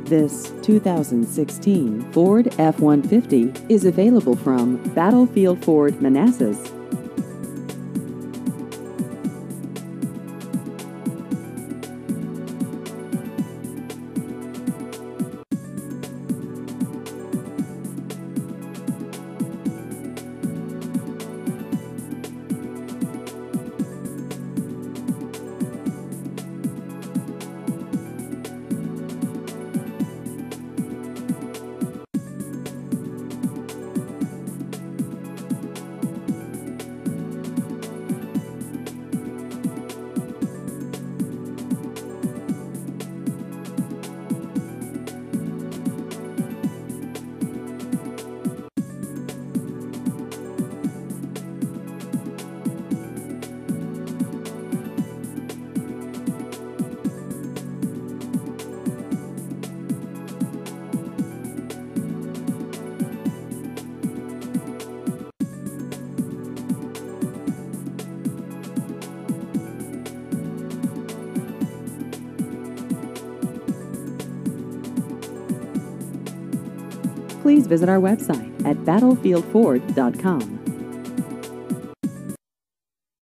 This 2016 Ford F-150 is available from Battlefield Ford Manassas. Please visit our website at battlefieldford.com.